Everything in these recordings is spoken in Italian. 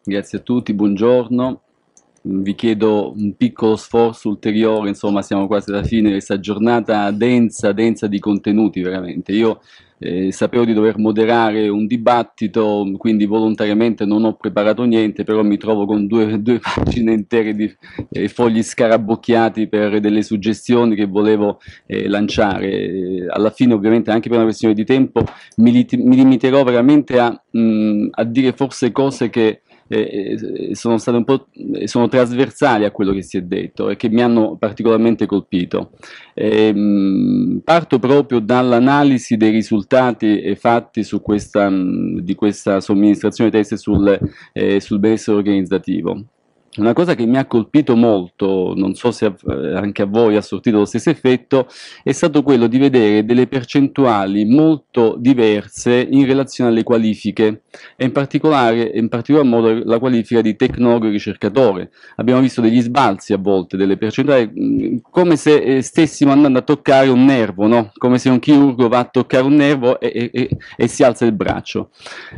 Grazie a tutti, buongiorno. Vi chiedo un piccolo sforzo ulteriore, insomma siamo quasi alla fine di questa giornata densa, densa di contenuti veramente. Io sapevo di dover moderare un dibattito, quindi volontariamente non ho preparato niente, però mi trovo con due pagine intere di fogli scarabocchiati per delle suggestioni che volevo lanciare. Alla fine, ovviamente, anche per una questione di tempo, mi limiterò veramente a dire forse cose che sono state un po' sono trasversali a quello che si è detto e che mi hanno particolarmente colpito. Parto proprio dall'analisi dei risultati fatti su di questa somministrazione test sul benessere organizzativo. Una cosa che mi ha colpito molto, non so se anche a voi ha sortito lo stesso effetto, è stato quello di vedere delle percentuali molto diverse in relazione alle qualifiche, e in particolar modo la qualifica di tecnologo e ricercatore. Abbiamo visto degli sbalzi a volte, delle percentuali, come se stessimo andando a toccare un nervo, no? Come se un chirurgo va a toccare un nervo e si alza il braccio.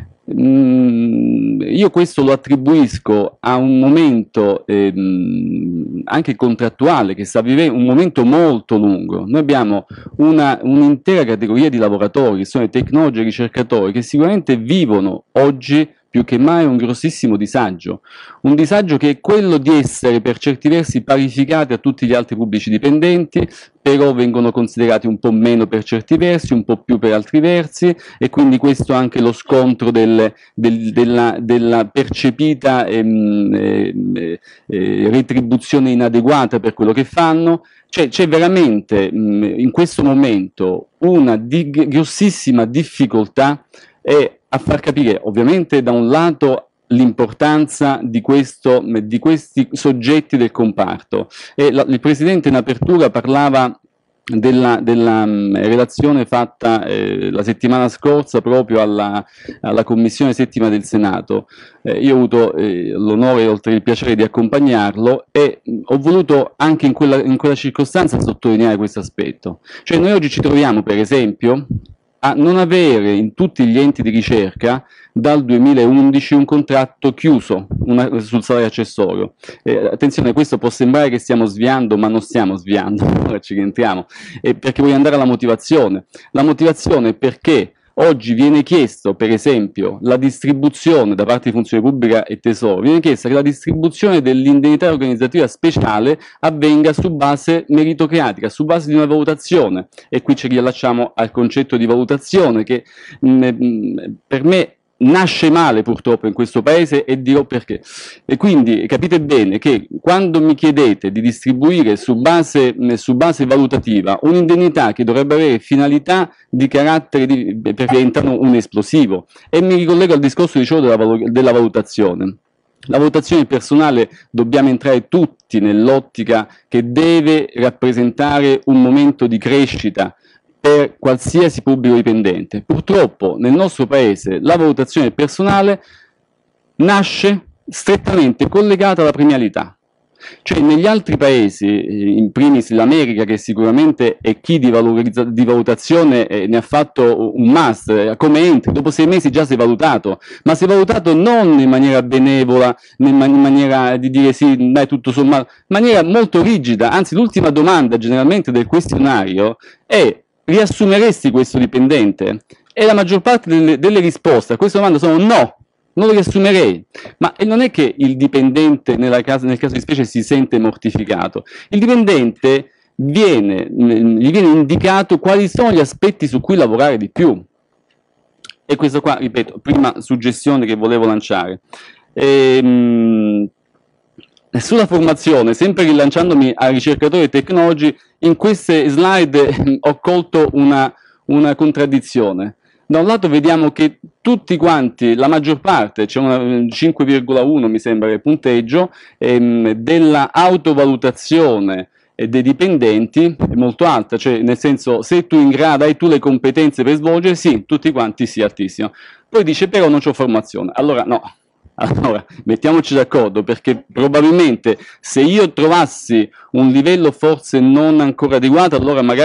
Io questo lo attribuisco a un momento anche contrattuale che sta vivendo un momento molto lungo. Noi abbiamo un'intera categoria di lavoratori, che sono i tecnologi e i ricercatori, che sicuramente vivono oggi più che mai un grossissimo disagio, un disagio che è quello di essere per certi versi parificati a tutti gli altri pubblici dipendenti, però vengono considerati un po' meno per certi versi, un po' più per altri versi, e quindi questo è anche lo scontro della percepita retribuzione inadeguata per quello che fanno. Cioè, c'è veramente in questo momento una grossissima difficoltà a far capire, ovviamente, da un lato l'importanza di questi soggetti del comparto. Il Presidente in apertura parlava della relazione fatta la settimana scorsa proprio alla Commissione settima del Senato. Io ho avuto l'onore, oltre il piacere, di accompagnarlo, e ho voluto anche in quella circostanza sottolineare questo aspetto. Cioè, noi oggi ci troviamo, per esempio, a non avere in tutti gli enti di ricerca dal 2011 un contratto chiuso sul salario accessorio. Attenzione, questo può sembrare che stiamo sviando, ma non stiamo sviando, ora ci rientriamo, perché voglio andare alla motivazione. La motivazione è perché oggi viene chiesto, per esempio, la distribuzione da parte di Funzione Pubblica e Tesoro, viene chiesta che la distribuzione dell'indennità organizzativa speciale avvenga su base meritocratica, su base di una valutazione, e qui ci riallacciamo al concetto di valutazione che per me nasce male purtroppo in questo paese, e dirò perché. E quindi capite bene che quando mi chiedete di distribuire su base valutativa un'indennità che dovrebbe avere finalità di carattere perché diventano un esplosivo, e mi ricollego al discorso, dicevo, della valutazione. La valutazione personale, dobbiamo entrare tutti nell'ottica che deve rappresentare un momento di crescita per qualsiasi pubblico dipendente. Purtroppo nel nostro paese la valutazione personale nasce strettamente collegata alla premialità. Cioè, negli altri paesi, in primis l'America, che sicuramente è chi di valutazione ne ha fatto un must, come entri, dopo 6 mesi già sei valutato, ma sei valutato non in maniera benevola, in maniera di dire sì, dai, tutto sommato, in maniera molto rigida. Anzi, l'ultima domanda generalmente del questionario è: riassumeresti questo dipendente? E la maggior parte delle risposte a questa domanda sono no, non lo riassumerei. Ma non è che il dipendente nel caso di specie si sente mortificato. Il dipendente gli viene indicato quali sono gli aspetti su cui lavorare di più. E questo qua, ripeto, prima suggestione che volevo lanciare. Sulla formazione, sempre rilanciandomi a ricercatori e tecnologi, in queste slide ho colto una contraddizione. Da un lato vediamo che tutti quanti, la maggior parte, c'è una 5,1 mi sembra il punteggio, della autovalutazione dei dipendenti è molto alta, cioè nel senso, se tu in grado hai tu le competenze per svolgere, sì, tutti quanti sì, altissimo. Poi dice però non c'ho formazione, allora no. Allora, mettiamoci d'accordo, perché probabilmente se io trovassi un livello forse non ancora adeguato, allora magari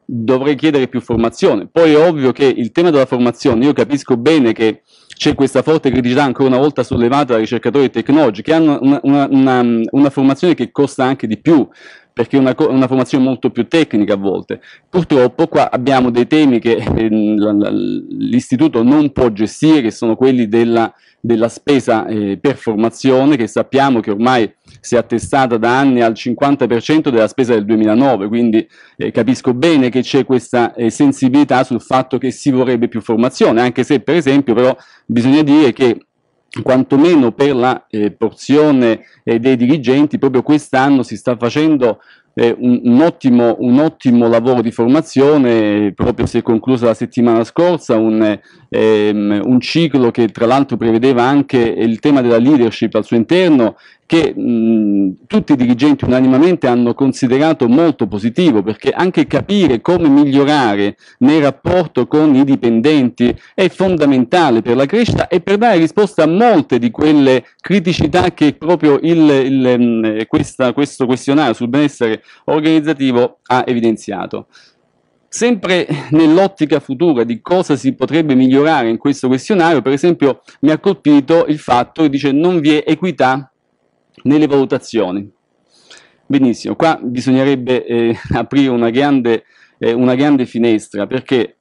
dovrei chiedere più formazione. Poi è ovvio che il tema della formazione, io capisco bene che c'è questa forte criticità ancora una volta sollevata da ricercatori tecnologici che hanno una formazione che costa anche di più, perché è una formazione molto più tecnica a volte. Purtroppo qua abbiamo dei temi che l'istituto non può gestire, che sono quelli della spesa per formazione, che sappiamo che ormai si è attestata da anni al 50% della spesa del 2009, quindi capisco bene che c'è questa sensibilità sul fatto che si vorrebbe più formazione, anche se per esempio però bisogna dire che quantomeno per la porzione dei dirigenti, proprio quest'anno si sta facendo un ottimo lavoro di formazione. Proprio si è conclusa la settimana scorsa un ciclo che tra l'altro prevedeva anche il tema della leadership al suo interno, che tutti i dirigenti unanimemente hanno considerato molto positivo, perché anche capire come migliorare nel rapporto con i dipendenti è fondamentale per la crescita e per dare risposta a molte di quelle criticità che proprio questo questionario sul benessere organizzativo ha evidenziato. Sempre nell'ottica futura di cosa si potrebbe migliorare in questo questionario, per esempio mi ha colpito il fatto che dice non vi è equità nelle valutazioni. Benissimo, qua bisognerebbe aprire una grande finestra, perché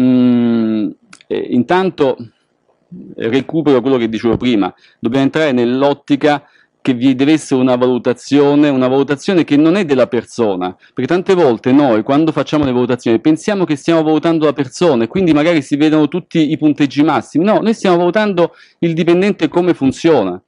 intanto recupero quello che dicevo prima, dobbiamo entrare nell'ottica che vi deve essere una valutazione che non è della persona, perché tante volte noi quando facciamo le valutazioni pensiamo che stiamo valutando la persona e quindi magari si vedono tutti i punteggi massimi. No, noi stiamo valutando il dipendente come funziona.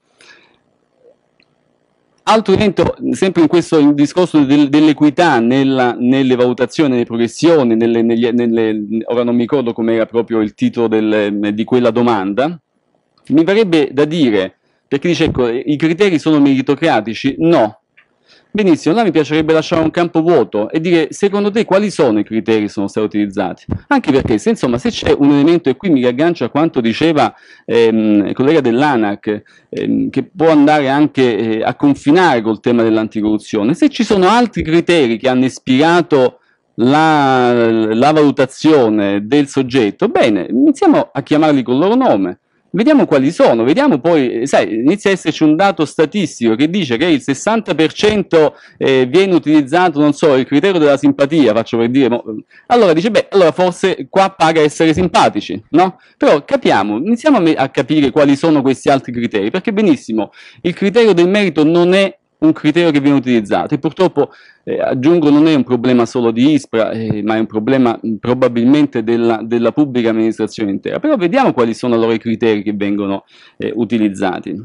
Altro elemento, sempre in questo il discorso dell'equità nelle valutazioni, nelle progressioni, ora non mi ricordo com'era proprio il titolo di quella domanda, mi verrebbe da dire, perché dice ecco, i criteri sono meritocratici? No. Benissimo, allora mi piacerebbe lasciare un campo vuoto e dire secondo te quali sono i criteri che sono stati utilizzati? Anche perché se c'è un elemento, e qui mi riaggancio a quanto diceva il collega dell'ANAC, che può andare anche a confinare col tema dell'anticorruzione, se ci sono altri criteri che hanno ispirato la valutazione del soggetto, bene, iniziamo a chiamarli col loro nome. Vediamo quali sono, vediamo poi, sai, inizia a esserci un dato statistico che dice che il 60% viene utilizzato, non so, il criterio della simpatia, faccio per dire, allora dice, beh, allora forse qua paga essere simpatici, no? Però capiamo, iniziamo a capire quali sono questi altri criteri, perché benissimo, il criterio del merito non è un criterio che viene utilizzato e purtroppo, aggiungo, non è un problema solo di ISPRA, ma è un problema probabilmente della pubblica amministrazione intera. Però vediamo quali sono allora i criteri che vengono utilizzati.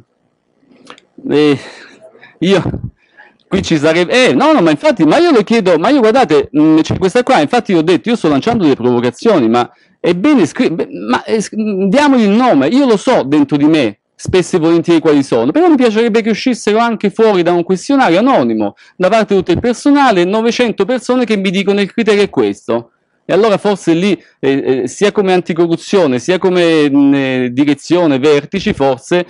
Qui ci sarebbe, no, ma infatti, ma io lo chiedo, ma io guardate, c'è questa qua, infatti io ho detto, io sto lanciando delle provocazioni, ma è bene scritto, ma diamogli il nome, io lo so dentro di me, spesso e volentieri quali sono, però mi piacerebbe che uscissero anche fuori da un questionario anonimo, da parte di tutto il personale, 900 persone che mi dicono il criterio è questo. E allora forse lì, sia come anticorruzione, sia come direzione, vertici, forse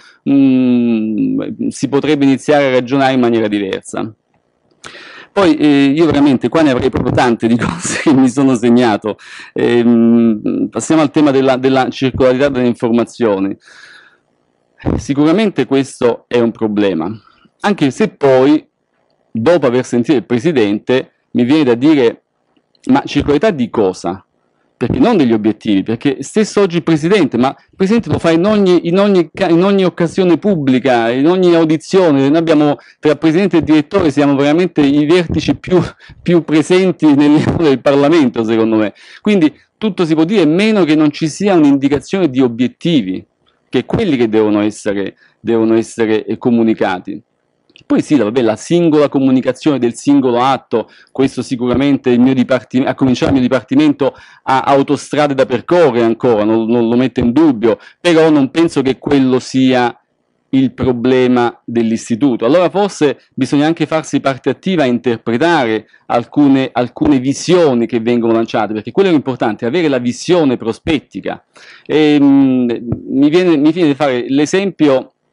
si potrebbe iniziare a ragionare in maniera diversa. Poi io veramente qua ne avrei proprio tante di cose che mi sono segnato. Passiamo al tema della circolarità delle informazioni. Sicuramente questo è un problema, anche se poi, dopo aver sentito il Presidente, mi viene da dire, ma circolarità di cosa? Perché non degli obiettivi, perché stesso oggi il Presidente, ma il Presidente lo fa in ogni occasione pubblica, in ogni audizione. Noi abbiamo, tra Presidente e Direttore, siamo veramente i vertici più presenti nelle aule del Parlamento, secondo me. Quindi tutto si può dire, meno che non ci sia un'indicazione di obiettivi, che quelli che devono essere comunicati. Poi sì, vabbè, la singola comunicazione del singolo atto, questo sicuramente il mio dipartimento, a cominciare il mio dipartimento ha autostrade da percorrere ancora, non lo metto in dubbio, però non penso che quello sia il problema dell'istituto. Allora forse bisogna anche farsi parte attiva a interpretare alcune visioni che vengono lanciate, perché quello è importante, avere la visione prospettica. Mi viene da fare l'esempio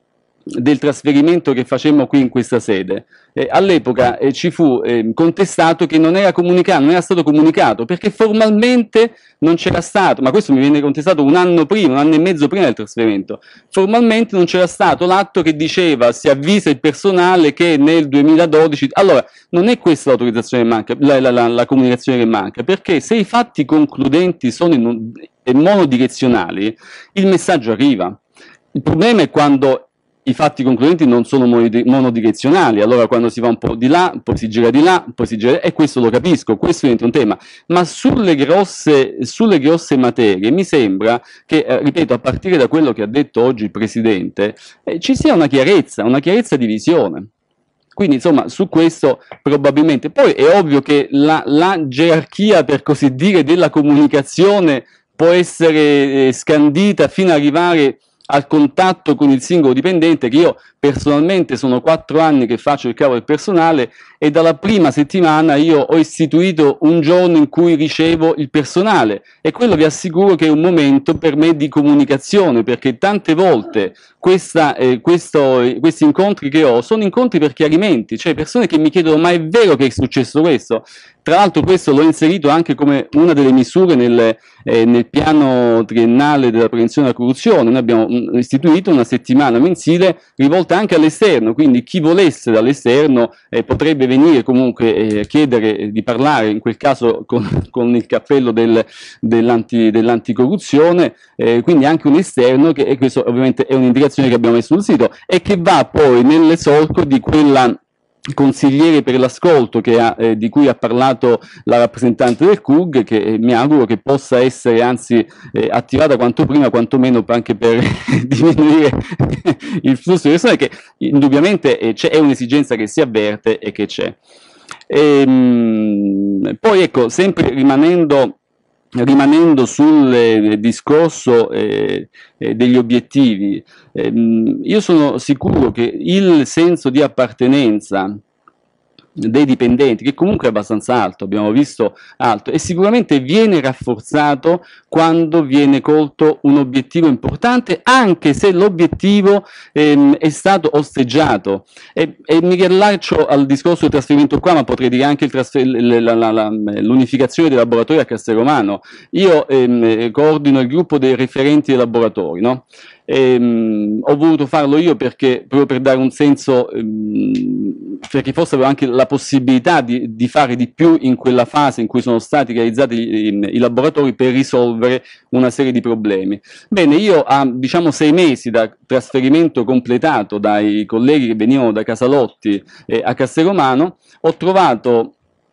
del trasferimento che facemmo qui in questa sede. All'epoca ci fu contestato che non era comunicato, non era stato comunicato, perché formalmente non c'era stato, ma questo mi viene contestato un anno prima, un anno e mezzo prima del trasferimento, formalmente non c'era stato l'atto che diceva si avvisa il personale che nel 2012, allora non è questa l'autorizzazione che manca, la comunicazione che manca, perché se i fatti concludenti sono monodirezionali, il messaggio arriva. Il problema è quando i fatti concludenti non sono monodirezionali, allora quando si va un po' di là, poi si gira di là, poi si gira, e questo lo capisco, questo diventa un tema, ma sulle grosse materie mi sembra che, ripeto, a partire da quello che ha detto oggi il Presidente, ci sia una chiarezza di visione. Quindi insomma su questo probabilmente, poi è ovvio che la gerarchia, per così dire, della comunicazione può essere scandita fino ad arrivare al contatto con il singolo dipendente, che io personalmente sono 4 anni che faccio il capo del personale e dalla prima settimana io ho istituito un giorno in cui ricevo il personale, e quello vi assicuro che è un momento per me di comunicazione, perché tante volte questi incontri che ho sono incontri per chiarimenti, cioè persone che mi chiedono ma è vero che è successo questo? Tra l'altro questo l'ho inserito anche come una delle misure nel piano triennale della prevenzione della corruzione. Noi abbiamo istituito una settimana mensile rivolta anche all'esterno, quindi chi volesse dall'esterno potrebbe venire comunque chiedere di parlare, in quel caso con il cappello dell'anticorruzione, quindi anche un esterno, e questo ovviamente è un'indicazione che abbiamo messo sul sito e che va poi nelle solco di quella consigliere per l'ascolto di cui ha parlato la rappresentante del CUG, che mi auguro che possa essere anzi attivata quanto prima, quantomeno anche per diminuire il flusso di persone, che indubbiamente è un'esigenza che si avverte e che c'è. Poi ecco, sempre rimanendo sul discorso degli obiettivi, io sono sicuro che il senso di appartenenza dei dipendenti, che comunque è abbastanza alto, abbiamo visto alto, e sicuramente viene rafforzato quando viene colto un obiettivo importante, anche se l'obiettivo è stato osteggiato. E mi riallaccio al discorso del trasferimento qua, ma potrei dire anche l'unificazione dei laboratori a Castelromano. Io coordino il gruppo dei referenti dei laboratori, no? Ho voluto farlo io proprio per dare un senso, perché forse avevo anche la possibilità di fare di più in quella fase in cui sono stati realizzati i laboratori per risolvere una serie di problemi. Bene, io a diciamo 6 mesi da trasferimento completato dai colleghi che venivano da Casalotti a Castelromano, ho trovato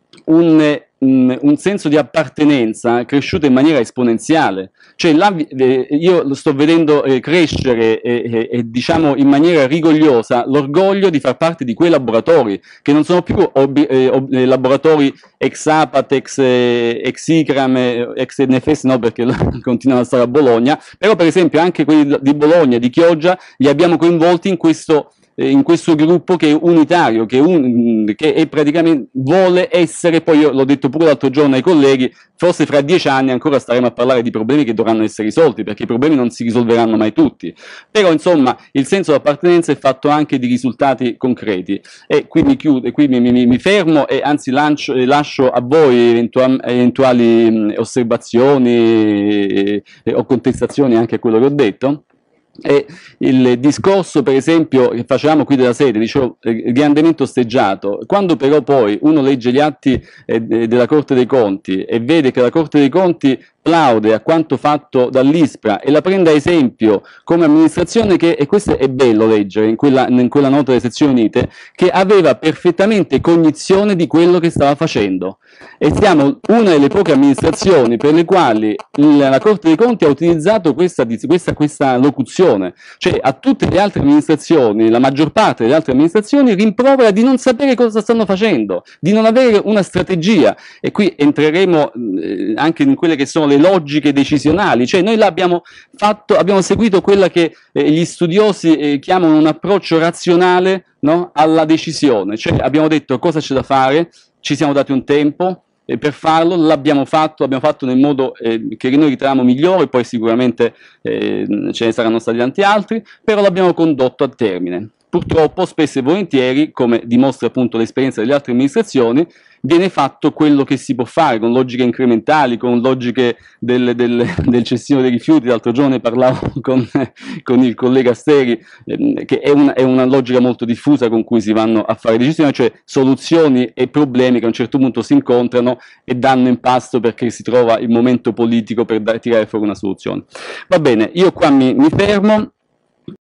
un senso di appartenenza cresciuto in maniera esponenziale, cioè io lo sto vedendo crescere diciamo in maniera rigogliosa l'orgoglio di far parte di quei laboratori che non sono più laboratori ex APAT, ex ICRAM, ex NFS, no, perché continuano a stare a Bologna, però per esempio anche quelli di Bologna, di Chioggia, li abbiamo coinvolti in questo gruppo che è unitario, che è praticamente vuole essere, poi io l'ho detto pure l'altro giorno ai colleghi, forse fra 10 anni ancora staremo a parlare di problemi che dovranno essere risolti, perché i problemi non si risolveranno mai tutti, però insomma il senso di appartenenza è fatto anche di risultati concreti. E qui mi chiudo, e qui mi fermo, e anzi lascio a voi eventuali osservazioni o contestazioni anche a quello che ho detto. E il discorso per esempio che facevamo qui della sede, dicevo, grandemente osteggiato, quando però poi uno legge gli atti della Corte dei Conti e vede che la Corte dei Conti plaude a quanto fatto dall'ISPRA e la prende a esempio come amministrazione che, e questo è bello leggere in quella nota delle sezioni unite, che aveva perfettamente cognizione di quello che stava facendo, e siamo una delle poche amministrazioni per le quali la Corte dei Conti ha utilizzato questa locuzione, cioè a tutte le altre amministrazioni, la maggior parte delle altre amministrazioni rimprovera di non sapere cosa stanno facendo, di non avere una strategia, e qui entreremo anche in quelle che sono le logiche decisionali, cioè noi abbiamo seguito quella che gli studiosi chiamano un approccio razionale, no, alla decisione, cioè abbiamo detto cosa c'è da fare, ci siamo dati un tempo, e per farlo l'abbiamo fatto nel modo che noi riteniamo migliore, poi sicuramente ce ne saranno stati tanti altri, però l'abbiamo condotto a termine. Purtroppo spesso e volentieri, come dimostra appunto l'esperienza delle altre amministrazioni, viene fatto quello che si può fare con logiche incrementali, con logiche del cestino dei rifiuti. L'altro giorno ne parlavo con il collega Steri, che è una logica molto diffusa con cui si vanno a fare decisioni, cioè soluzioni e problemi che a un certo punto si incontrano e danno impasto perché si trova il momento politico per tirare fuori una soluzione. Va bene, io qua mi fermo.